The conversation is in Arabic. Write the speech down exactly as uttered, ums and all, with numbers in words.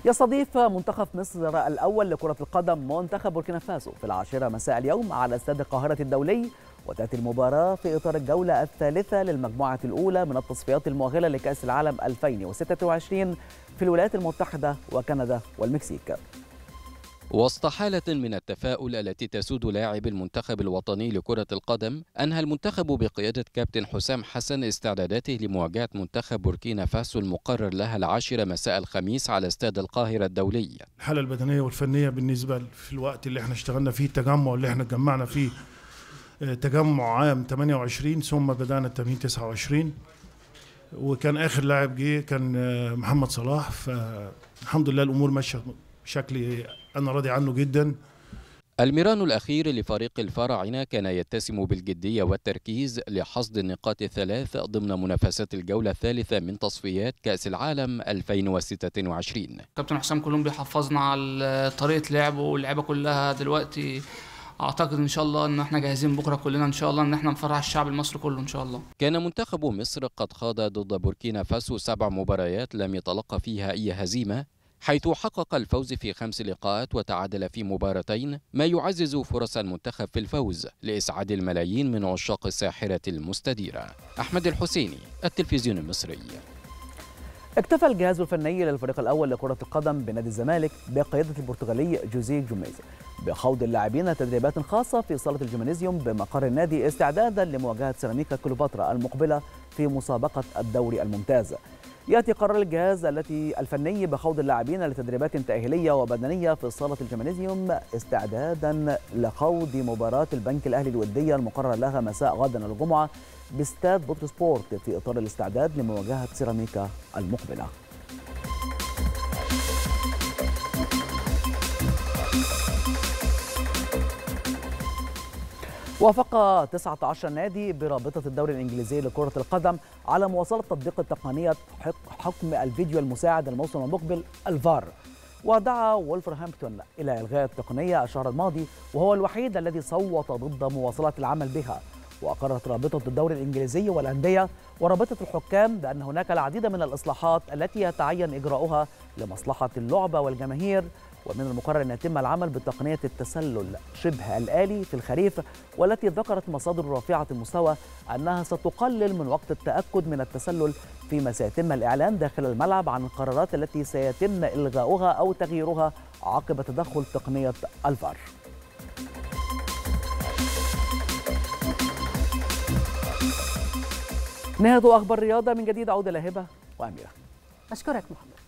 يستضيف منتخب مصر الأول لكرة القدم منتخب بوركينا فاسو في العاشرة مساء اليوم على استاد القاهرة الدولي، وتأتي المباراة في إطار الجولة الثالثة للمجموعة الأولى من التصفيات المؤهلة لكأس العالم ألفين وستة وعشرين في الولايات المتحدة وكندا والمكسيك. وسط حالة من التفاؤل التي تسود لاعب المنتخب الوطني لكرة القدم، أنهى المنتخب بقيادة كابتن حسام حسن استعداداته لمواجهة منتخب بوركينا فاسو المقرر لها العاشرة مساء الخميس على استاد القاهرة الدولي. الحالة البدنية والفنية بالنسبة في الوقت اللي احنا اشتغلنا فيه، التجمع اللي احنا اتجمعنا فيه تجمع عام ثمانية وعشرين ثم بدأنا التمرين تسعة وعشرين، وكان آخر لاعب جه كان محمد صلاح، فالحمد لله الأمور ماشية بشكل أنا راضي عنه جدا. الميران الأخير لفريق الفراعنة كان يتسم بالجدية والتركيز لحصد النقاط الثلاث ضمن منافسات الجولة الثالثة من تصفيات كأس العالم ألفين وستة وعشرين. كابتن حسام كلهم بيحفظنا على طريقة لعبه واللعبة كلها دلوقتي. اعتقد ان شاء الله ان احنا جاهزين بكره كلنا ان شاء الله ان احنا نفرح الشعب المصري كله ان شاء الله. كان منتخب مصر قد خاض ضد بوركينا فاسو سبع مباريات لم يتلقى فيها اي هزيمه، حيث حقق الفوز في خمس لقاءات وتعادل في مباراتين، ما يعزز فرص المنتخب في الفوز لاسعاد الملايين من عشاق الساحره المستديره. احمد الحسيني، التلفزيون المصري. اكتفى الجهاز الفني للفريق الأول لكرة القدم بنادي الزمالك بقيادة البرتغالي جوزيه جوميز بخوض اللاعبين تدريبات خاصة في صالة الجيمنازيوم بمقر النادي استعدادا لمواجهة سيراميكا كليوباترا المقبلة في مسابقة الدوري الممتاز. يأتي قرار الجهاز التي الفني بخوض اللاعبين لتدريبات تأهيلية وبدنية في صالة الجيمنازيوم استعدادا لخوض مباراة البنك الأهلي الودية المقرر لها مساء غدا الجمعة باستاد بوتر سبورت في إطار الاستعداد لمواجهة سيراميكا المقبلة. وافق تسعة عشر نادي برابطة الدوري الإنجليزي لكرة القدم على مواصلة تطبيق تقنية حكم الفيديو المساعد الموسم المقبل الفار، ودعا وولفرهامبتون إلى إلغاء التقنية الشهر الماضي، وهو الوحيد الذي صوت ضد مواصلة العمل بها. وأقرت رابطة الدوري الإنجليزي والأندية ورابطة الحكام بأن هناك العديد من الإصلاحات التي يتعين إجراؤها لمصلحة اللعبة والجماهير، ومن المقرر أن يتم العمل بتقنية التسلل شبه الآلي في الخريف، والتي ذكرت مصادر رافعة المستوى أنها ستقلل من وقت التأكد من التسلل، فيما سيتم الإعلان داخل الملعب عن القرارات التي سيتم إلغاؤها أو تغييرها عقب تدخل تقنية الفار. نهاية أخبار الرياضة، من جديد عودة لهبة وأميرة. أشكرك محمد.